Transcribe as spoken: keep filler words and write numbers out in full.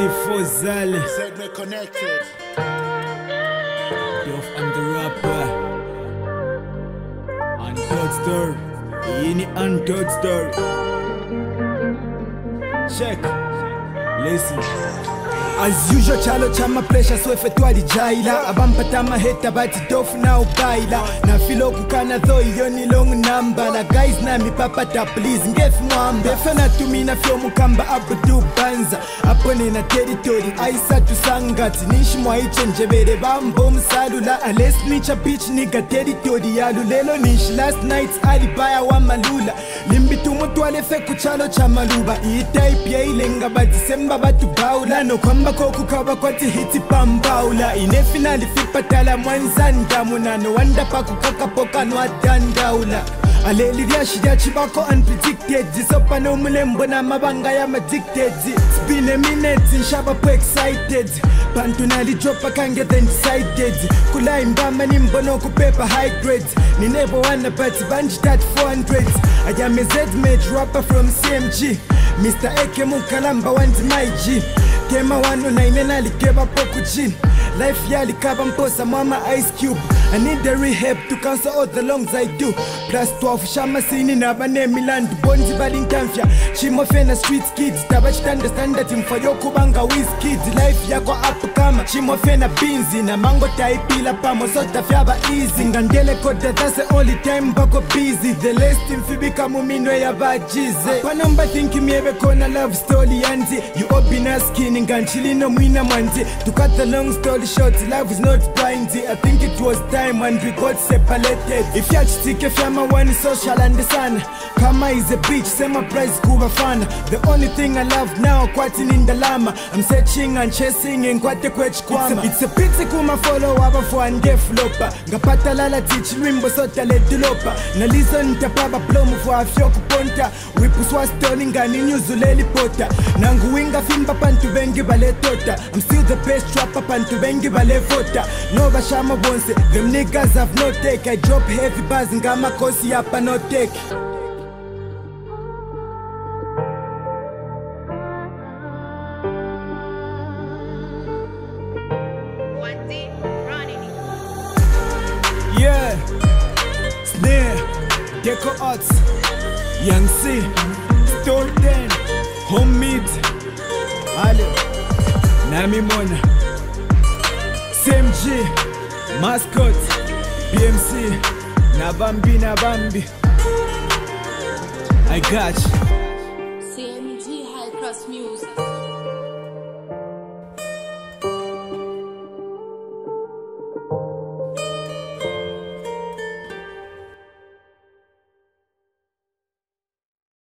for Zale. Segment connected. Dof, I'm the rapper. Untold story. Ini untold story. Check. Listen. As usual, chalo chama pressure so efetwali jaila abampata maheta bati dof na ubaila na filo kukana tho iyo ni long number na guys na mi papa ta please ngef mwamba efana tumina fyo mukamba abudu banza apone na territory aisa tusangati nishi mwaiche njebere bambo msalula ales nicha bitch nigga territory yalu lelo nishi last night alibaya wa malula limbitu mutu alefe kuchalo chamaluba ii type ya ilenga bati semba batu baula no kwamba koku kaba kwati hiti pambaula ine finali fipatala mwanzanda munano wanda paku kakapoka nwa dandaula aleli riashida chibako unpredicted zisopa no mulembo na mabanga ya addicted it's been a minute nshaba po excited pantu nali dropa kange then decided kula imbama nimbono kupepa high grade ni never wanna but banji that four hundred I am a Z-made rapper from C M G Mister Eke Mukalamba want my G Kema wano na inenali keba poku G Life yali kaba mposa mama Ice Cube I need the rehab to cancel all the longs I do Plus twelve shama sini na bane milandu Bonzi bali ntamfya Chimo fena street kids Tabachitanda standard mfayo kubanga whiz kids Life yako up kama Chimo fena binzi Na mango taipila pamo sota fyaba easy Ngandele kote that's the only time bako busy The last mfibika muminwe ya bajize Panomba thinki miebe kona love story yanzi You obina skin nganchili no mwina manzi To cut the long story short Love is not blindy I think it was time and we got separated If ya chitike fyama wani social and the sun Kama is a bitch sema price kuba fan The only thing I love now kwati nindalama I'm searching and chasing and kwate kwech kwama It's a pity kuma follow waba for and flopa Ngapata lala teach wimbo sota le dulopa Na lizo nitapaba plomu for afyo kuponta Wipuswa stoning ngani nyuzu leli pota Nangu winga fimba pantu bengi bale tota I'm still the best rapper pantu bengi bale vota No bashama bonse Them niggas have no take I drop heavy bars ngama kosi yapa no take Wan Dee, running it. Yeah, Snare, Deco Arts, Young C, Stone ten, Homemade, Ale, Nami Mona, C M G, Mascot, B M C, Nabambi Nabambi. I got you. C M G High Class Music.